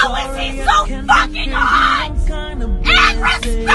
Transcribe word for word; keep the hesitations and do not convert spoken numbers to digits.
How is he so fucking hot and respectable?